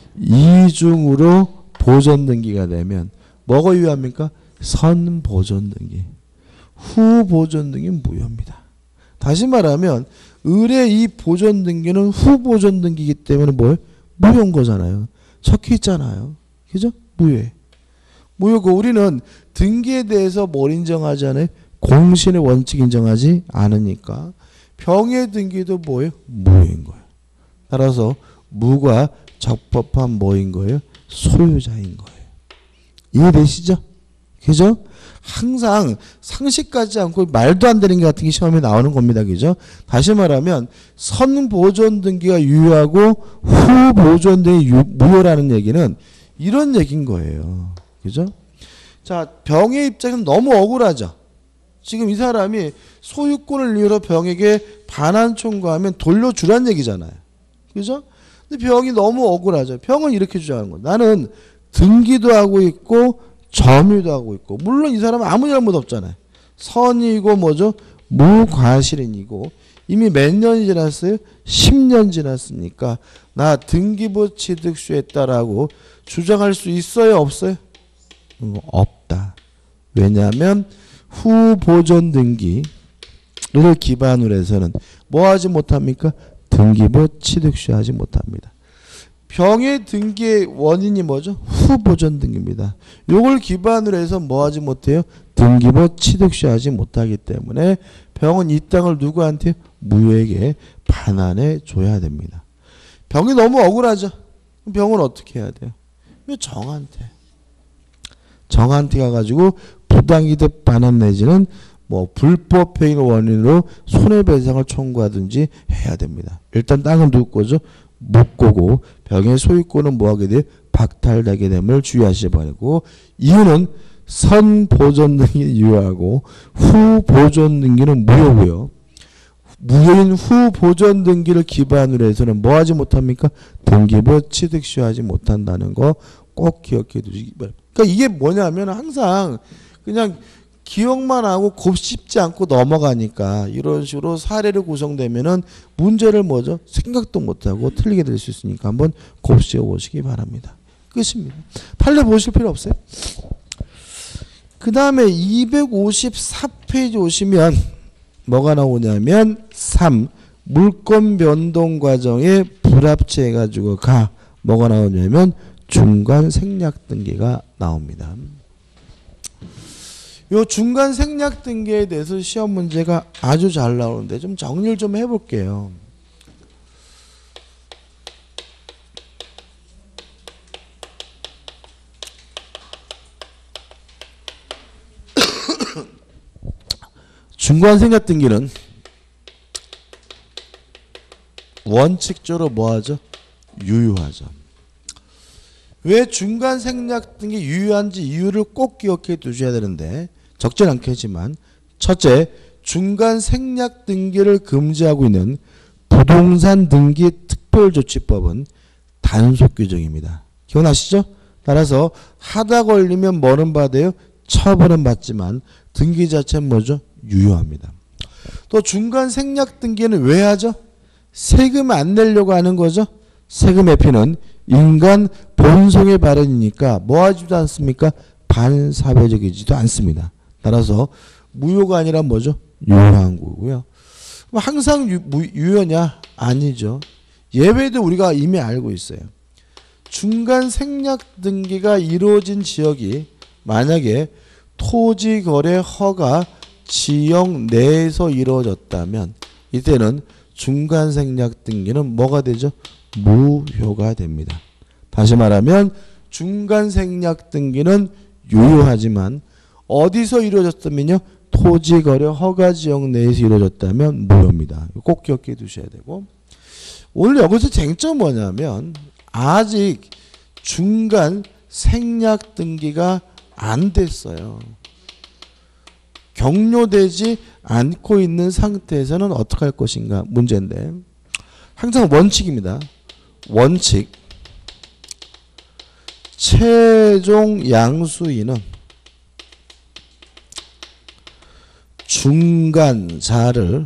이중으로 보존 등기가 되면 뭐가 유효합니까? 선 보존 등기. 후 보존 등기는 무효입니다. 다시 말하면 을의 이 보존 등기는 후 보존 등기이기 때문에 뭘? 무효인 거잖아요. 적혀 있잖아요. 그죠? 무효. 무효고 우리는 등기에 대해서 뭘 인정하지 않아요? 공신의 원칙 인정하지 않으니까 병의 등기도 뭐예요? 무효인 거예요. 따라서 무가 적법한 뭐인 거예요? 소유자인 거예요. 이해되시죠? 그죠? 항상 상식 같지 않고 말도 안 되는 것 같은 게 시험에 나오는 겁니다. 그죠? 다시 말하면 선 보존 등기가 유효하고 후 보존 등기 무효라는 얘기는 이런 얘기인 거예요. 그죠? 자, 병의 입장은 너무 억울하죠. 지금 이 사람이 소유권을 이유로 병에게 반환 청구하면 돌려주란 얘기잖아요. 그죠? 근데 병이 너무 억울하죠. 병은 이렇게 주장하는 거예요. 나는 등기도 하고 있고 점유도 하고 있고 물론 이 사람은 아무 잘못 없잖아요. 선이고 뭐죠? 무과실인이고 이미 몇 년이 지났어요? 십 년 지났으니까 나 등기부 취득수했다라고 주장할 수 있어요? 없어요? 없다. 왜냐하면 후 보존 등기를 기반으로 해서는 뭐 하지 못합니까? 등기부 취득수하지 못합니다. 병의 등기의 원인이 뭐죠? 후 보존 등기입니다. 요걸 기반으로 해서 뭐 하지 못해요? 등기부 취득수하지 못하기 때문에 병은 이 땅을 누구한테? 무에게 반환해 줘야 됩니다. 병이 너무 억울하죠? 병은 어떻게 해야 돼요? 정한테. 정한테 가가지고 부당이득 반환 내지는 뭐 불법행위 원인으로 손해배상을 청구하든지 해야 됩니다. 일단 땅은 누구 거죠? 묵고고 병의 소유권은 뭐하게 돼요? 박탈되게 됨을 주의하시기 바라고 이유는 선 보존 등기 유효하고 후 보존 등기는 무효고요. 무효인 후 보존 등기를 기반으로 해서는 뭐 하지 못합니까? 등기부 취득 시효하지 못한다는 거 꼭 기억해 두시기 바랍니다. 그러니까 이게 뭐냐면 항상 그냥 기억만 하고 곱씹지 않고 넘어가니까 이런 식으로 사례를 구성되면은 문제를 뭐죠? 생각도 못하고 틀리게 될 수 있으니까 한번 곱씹어 보시기 바랍니다. 끝입니다. 판례 보실 필요 없어요. 그 다음에 이백오십사 페이지 오시면 뭐가 나오냐면 삼. 물권 변동 과정에 불합치해가지고 가. 뭐가 나오냐면 중간 생략 등기가 나옵니다. 요 중간 생략 등기에 대해서 시험 문제가 아주 잘 나오는데 좀 정리를 좀 해볼게요. 중간 생략 등기는 원칙적으로 뭐하죠? 유효하죠. 왜 중간 생략 등기 유효한지 이유를 꼭 기억해 두셔야 되는데 적진 않겠지만 첫째, 중간 생략 등기를 금지하고 있는 부동산 등기 특별조치법은 단속 규정입니다. 기억나시죠? 따라서 하다 걸리면 뭐는 받아요? 처벌은 받지만 등기 자체는 뭐죠? 유효합니다. 또 중간 생략 등기는 왜 하죠? 세금 안 내려고 하는 거죠. 세금 회피는 인간 본성의 발현이니까 뭐 하지도 않습니까? 반사회적이지도 않습니다. 따라서 무효가 아니라 뭐죠? 유효한 거고요. 항상 유, 무, 유효냐? 아니죠. 예외도 우리가 이미 알고 있어요. 중간 생략 등기가 이루어진 지역이 만약에 토지거래 허가 지역 내에서 이루어졌다면 이때는 중간 생략 등기는 뭐가 되죠? 무효가 됩니다. 다시 말하면 중간 생략 등기는 유효하지만 어디서 이루어졌다면요? 토지거래 허가 지역 내에서 이루어졌다면 무효입니다. 꼭 기억해 두셔야 되고 오늘 여기서 쟁점 뭐냐면 아직 중간 생략 등기가 안 됐어요. 격려되지 않고 있는 상태에서는 어떻게 할 것인가 문제인데 항상 원칙입니다. 원칙 최종 양수인은 중간자를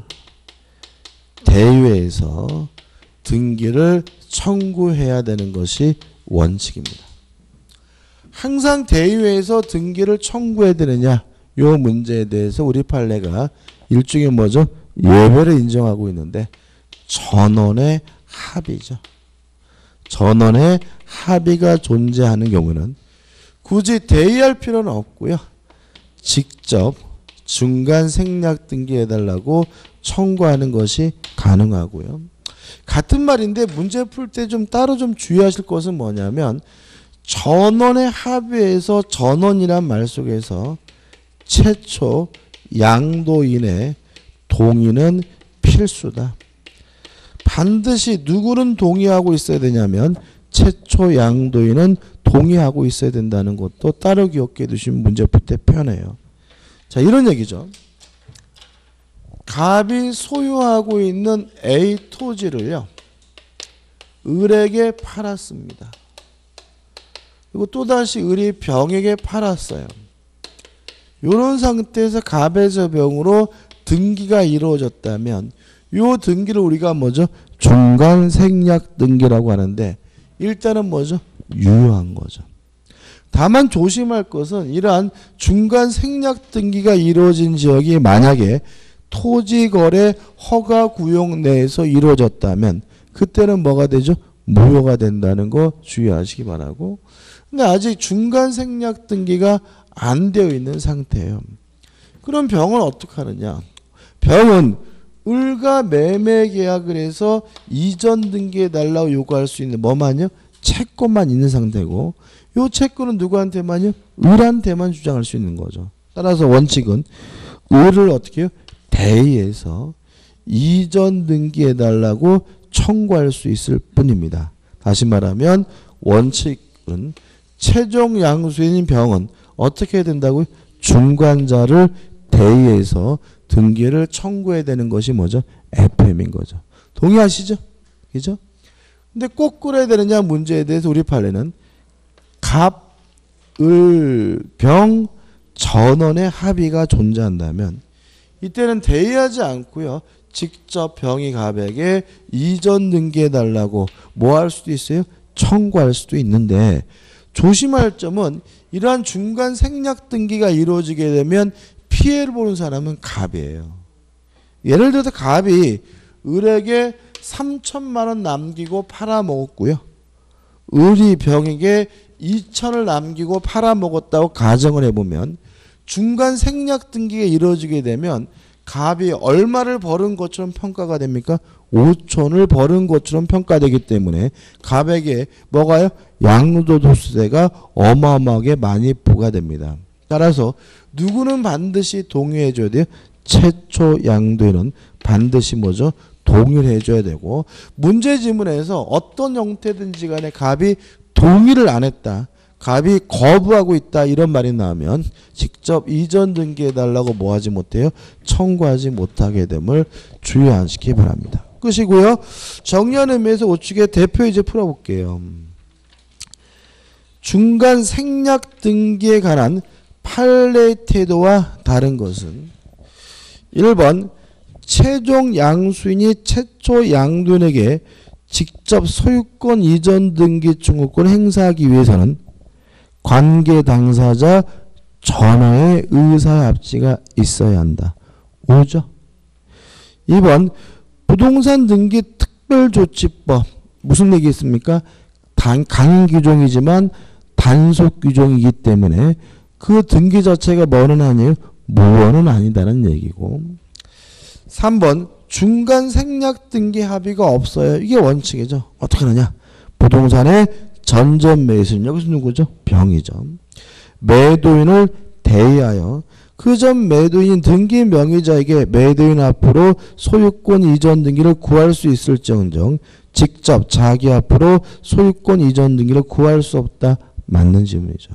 대회에서 등기를 청구해야 되는 것이 원칙입니다. 항상 대회에서 등기를 청구해야 되느냐 이 문제에 대해서 우리 판례가 일종의 뭐죠? 예외를 인정하고 있는데 전원의 합의죠. 전원의 합의가 존재하는 경우는 굳이 대의할 필요는 없고요. 직접 중간 생략 등기해달라고 청구하는 것이 가능하고요. 같은 말인데 문제 풀 때 좀 따로 좀 주의하실 것은 뭐냐면 전원의 합의에서 전원이란 말 속에서 최초 양도인의 동의는 필수다. 반드시 누구는 동의하고 있어야 되냐면 최초 양도인은 동의하고 있어야 된다는 것도 따로 기억해 두시면 문제 풀 때 편해요. 자, 이런 얘기죠. 갑이 소유하고 있는 A 토지를요. 을에게 팔았습니다. 그리고 또다시 을이 병에게 팔았어요. 이런 상태에서 갑에서 병으로 등기가 이루어졌다면 이 등기를 우리가 뭐죠? 중간 생략 등기라고 하는데 일단은 뭐죠? 유효한 거죠. 다만 조심할 것은 이러한 중간 생략 등기가 이루어진 지역이 만약에 토지거래 허가구역 내에서 이루어졌다면 그때는 뭐가 되죠? 무효가 된다는 거 주의하시기 바라고. 근데 아직 중간 생략 등기가 안 되어 있는 상태예요. 그럼 병은 어떻게 하느냐? 병은 을과 매매 계약을 해서 이전 등기해 달라고 요구할 수 있는 뭐만요? 채권만 있는 상태고 요 채권은 누구한테만요? 을한테만 주장할 수 있는 거죠. 따라서 원칙은 을을 어떻게 해요? 대의해서 이전 등기해 달라고 청구할 수 있을 뿐입니다. 다시 말하면 원칙은 최종 양수인인 병은 어떻게 해야 된다고요? 중간자를 대의해서 등기를 청구해야 되는 것이 뭐죠? 에프엠인 거죠. 동의하시죠? 그죠? 근데 꼭 그래야 되느냐 문제에 대해서 우리 판례는 갑, 을, 병, 전원의 합의가 존재한다면 이때는 대의하지 않고요. 직접 병이 갑에게 이전 등기해달라고 뭐 할 수도 있어요? 청구할 수도 있는데 조심할 점은 이러한 중간 생략 등기가 이루어지게 되면 피해를 보는 사람은 갑이에요. 예를 들어서 갑이 을에게 삼천만 원 남기고 팔아먹었고요. 을이 병에게 이천을 남기고 팔아먹었다고 가정을 해보면 중간 생략 등기가 이루어지게 되면 갑이 얼마를 벌은 것처럼 평가가 됩니까? 오천을 벌은 것처럼 평가되기 때문에 갑에게 뭐가요? 양도소득세가 어마어마하게 많이 부과됩니다. 따라서 누구는 반드시 동의해 줘야 돼요? 최초 양도인은 반드시 뭐죠? 동의를 해줘야 되고 문제 지문에서 어떤 형태든지 간에 갑이 동의를 안 했다. 갑이 거부하고 있다 이런 말이 나오면 직접 이전 등기해달라고 뭐 하지 못해요? 청구하지 못하게 됨을 주의하시기 바랍니다. 끝이고요. 정리하는 의미에서 우측에 대표 이제 풀어볼게요. 중간 생략 등기에 관한 판례 태도와 다른 것은 일 번 최종 양수인이 최초 양도인에게 직접 소유권 이전 등기 청구권을 행사하기 위해서는 관계 당사자 전화의 의사 합치가 있어야 한다. 오죠. 이 번 부동산 등기 특별조치법 무슨 얘기 있습니까? 단, 강행 규정이지만 단속 규정이기 때문에 그 등기 자체가 뭐는 아니에요? 무효는 아니다는 얘기고 삼 번 중간 생략 등기 합의가 없어요. 이게 원칙이죠. 어떻게 하느냐? 부동산의 전전 매수인 여기서 누구죠? 병이죠. 매도인을 대의하여 그 전 매도인 등기 명의자에게 매도인 앞으로 소유권 이전 등기를 구할 수 있을지언정 직접 자기 앞으로 소유권 이전 등기를 구할 수 없다. 맞는 질문이죠.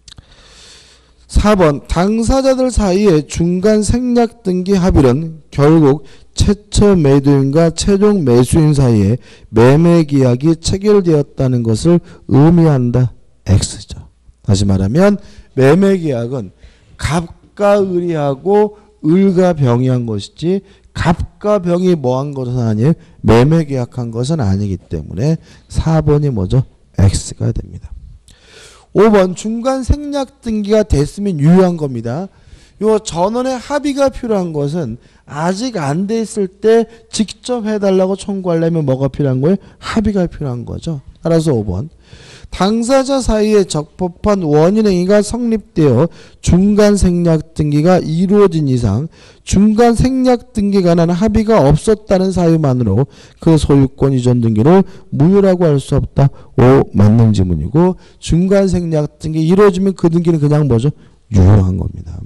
사 번 당사자들 사이의 중간 생략 등기 합의는 결국 최초 매도인과 최종 매수인 사이에 매매 계약이 체결되었다는 것을 의미한다. X죠. 다시 말하면 매매 계약은 갑과 을이 하고 을과 병이 한 것이지 갑과 병이 뭐 한 것은 아니에요. 매매 계약한 것은 아니기 때문에 사 번이 뭐죠? X가 됩니다. 오 번 중간 생략 등기가 됐으면 유효한 겁니다. 요 전원의 합의가 필요한 것은 아직 안 돼 있을 때 직접 해달라고 청구하려면 뭐가 필요한 거예요? 합의가 필요한 거죠. 따라서 오 번 당사자 사이에 적법한 원인행위가 성립되어 중간 생략 등기가 이루어진 이상 중간 생략 등기에 관한 합의가 없었다는 사유만으로 그 소유권 이전 등기를 무효라고 할 수 없다. 오 맞는 지문이고 중간 생략 등기 이루어지면 그 등기는 그냥 뭐죠? 유효한 겁니다.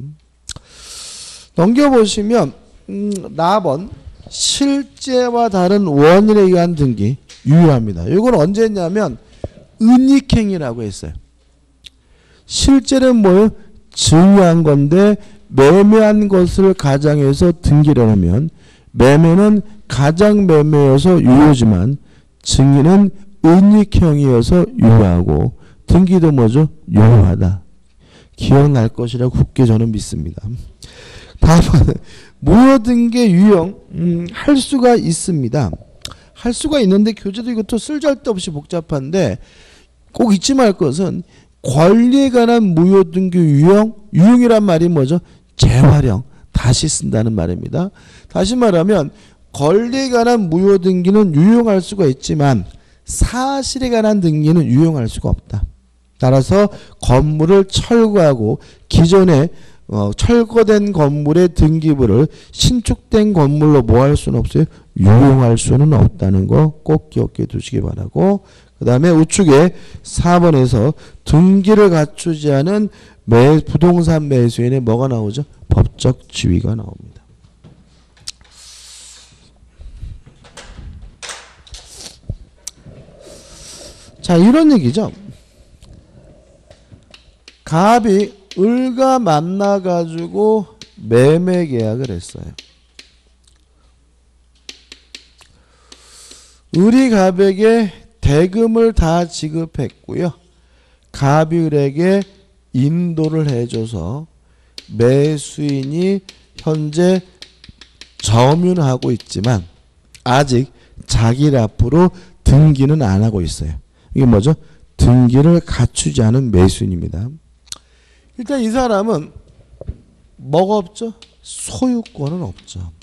넘겨보시면 음, 사번 실제와 다른 원인에 의한 등기 유효합니다. 이건 언제 했냐면 은닉행위라고 했어요. 실제는 뭐예요? 증여한 건데 매매한 것을 가장해서 등기를 하면 매매는 가장 매매여서 유효지만 증여는 은닉행위여서 유효하고 등기도 뭐죠? 유효하다. 기억날 것이라고 굳게 저는 믿습니다. 다음은 무효등기 유형 음, 할 수가 있습니다. 할 수가 있는데 교재도 이것도 쓸데없이 복잡한데 꼭 잊지 말 것은 권리에 관한 무효등기 유형, 유형이란 말이 뭐죠? 재활용, 다시 쓴다는 말입니다. 다시 말하면 권리에 관한 무효등기는 유용할 수가 있지만 사실에 관한 등기는 유용할 수가 없다. 따라서 건물을 철거하고 기존에 어, 철거된 건물의 등기부를 신축된 건물로 뭐 할 수는 없어요? 유용할 수는 없다는 거 꼭 기억해 두시기 바라고 그 다음에 우측에 사 번에서 등기를 갖추지 않은 매, 부동산 매수인의 뭐가 나오죠? 법적 지위가 나옵니다. 자 이런 얘기죠. 갑이 을과 만나가지고 매매 계약을 했어요. 을이 갑에게 대금을 다 지급했고요. 갑이 을에게 인도를 해줘서 매수인이 현재 점유하고 있지만 아직 자기 앞으로 등기는 안 하고 있어요. 이게 뭐죠? 등기를 갖추지 않은 매수인입니다. 일단 이 사람은 뭐가 없죠? 소유권은 없죠.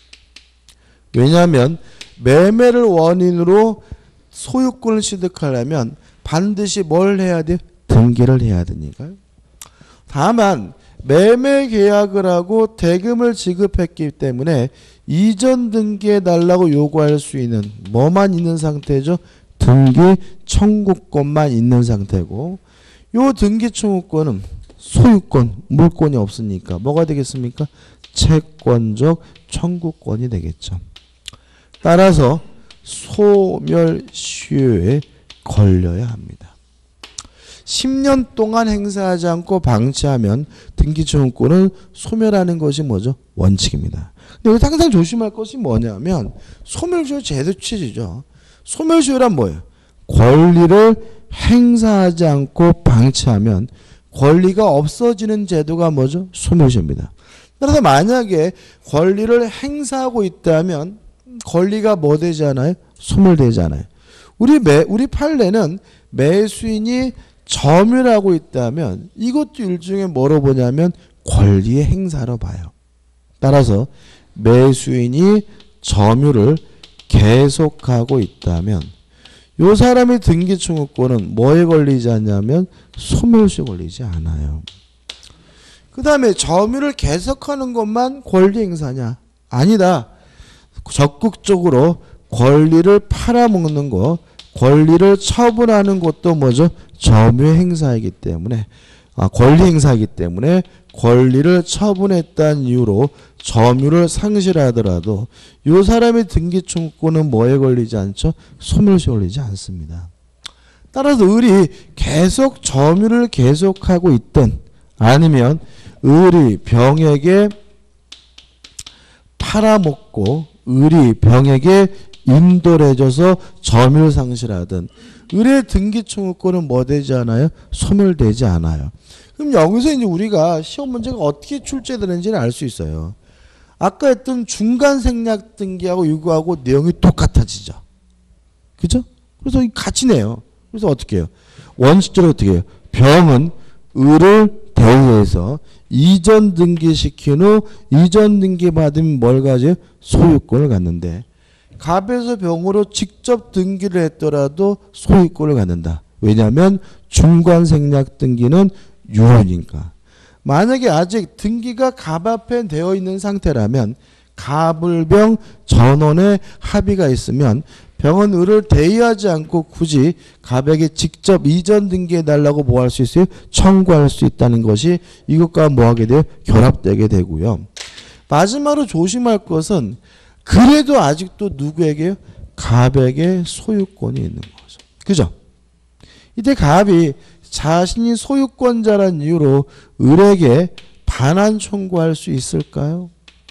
왜냐하면 매매를 원인으로 소유권을 취득하려면 반드시 뭘 해야 돼요? 등기를 해야 되니까요. 다만 매매 계약을 하고 대금을 지급했기 때문에 이전 등기해 달라고 요구할 수 있는 뭐만 있는 상태죠? 등기 청구권만 있는 상태고, 요 등기 청구권은 소유권, 물권이 없으니까 뭐가 되겠습니까? 채권적 청구권이 되겠죠. 따라서 소멸시효에 걸려야 합니다. 십 년 동안 행사하지 않고 방치하면 등기청구권은 소멸하는 것이 뭐죠? 원칙입니다. 근데 여기서 항상 조심할 것이 뭐냐면 소멸시효 제도 취지죠. 소멸시효란 뭐예요? 권리를 행사하지 않고 방치하면 권리가 없어지는 제도가 뭐죠? 소멸시효입니다. 따라서 만약에 권리를 행사하고 있다면 권리가 뭐 되지 않아요? 소멸되지 않아요. 우리 매, 우리 판례는 매수인이 점유를 하고 있다면 이것도 일종의 뭐로 보냐면 권리의 행사로 봐요. 따라서 매수인이 점유를 계속하고 있다면 이 사람의 등기청구권은 뭐에 걸리지 않냐면 소멸시효에 걸리지 않아요. 그 다음에 점유를 계속하는 것만 권리 행사냐? 아니다. 적극적으로 권리를 팔아먹는 것, 권리를 처분하는 것도 뭐죠? 점유 행사이기 때문에, 아, 권리 행사이기 때문에 권리를 처분했다는 이유로 점유를 상실하더라도 이 사람의 등기청구권은 뭐에 걸리지 않죠? 소멸시효에 걸리지 않습니다. 따라서 을이 계속 점유를 계속하고 있든 아니면 을이 병에게 팔아먹고 을이 병에게 인도를 해줘서 점유를 상실하든 을의 등기청구권은 뭐 되지 않아요? 소멸되지 않아요. 그럼 여기서 이제 우리가 시험 문제가 어떻게 출제되는지는 알 수 있어요. 아까 했던 중간 생략 등기하고 이거하고 내용이 똑같아지죠. 그죠? 그래서 같이 내요. 그래서 어떻게 해요? 원칙적으로 어떻게 해요? 병은 을을 대의해서 이전 등기시킨 후 이전 등기 받으면 뭘 가져요? 소유권을 갖는데 갑에서 병으로 직접 등기를 했더라도 소유권을 갖는다. 왜냐하면 중간 생략 등기는 유효니까. 만약에 아직 등기가 갑 앞에 되어 있는 상태라면 갑을병 전원의 합의가 있으면 병은 을을 대의하지 않고 굳이 갑에게 직접 이전 등기해 달라고 뭐 할 수 있어요? 청구할 수 있다는 것이 이것과 뭐 하게 돼요? 결합되게 되고요. 마지막으로 조심할 것은 그래도 아직도 누구에게요? 갑에게 소유권이 있는 거죠. 그죠? 이때 갑이 자신이 소유권자란 이유로 을에게 반환 청구할 수 있을까요?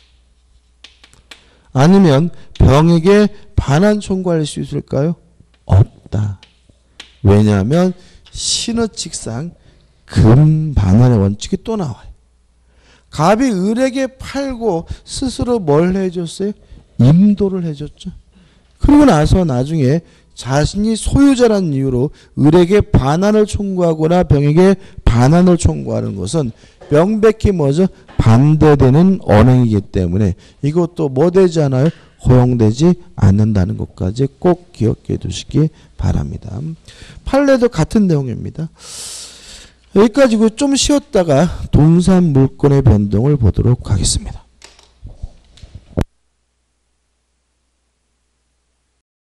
아니면 병에게 반환 청구할 수 있을까요? 없다. 왜냐하면 신의칙상 금반환의 원칙이 또 나와요. 갑이 을에게 팔고 스스로 뭘 해줬어요? 인도를 해줬죠. 그리고 나서 나중에 자신이 소유자라는 이유로 을에게 반환을 청구하거나 병에게 반환을 청구하는 것은 명백히 뭐죠? 반대되는 언행이기 때문에 이것도 뭐 되지 않아요? 허용되지 않는다는 것까지 꼭 기억해 두시기 바랍니다. 판례도 같은 내용입니다. 여기까지고 좀 쉬었다가 동산 물권의 변동을 보도록 하겠습니다.